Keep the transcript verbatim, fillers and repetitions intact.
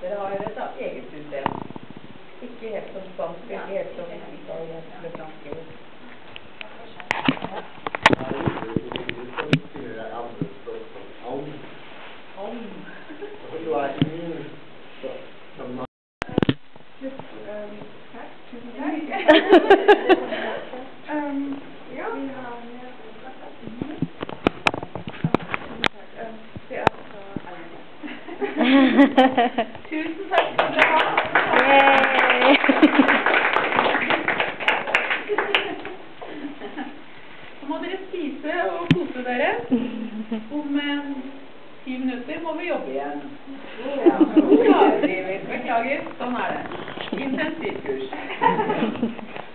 Dere har et eget system. Ikke helt som spansk, ikke helt som italiensk eller fransk. Tusen takk. Ja, vi har Tusen takk skal dere ha. Så må dere spise og kose dere. Om ti minutter må vi jobbe igjen. Ja, beklager, sånn er det. Intensivkurs.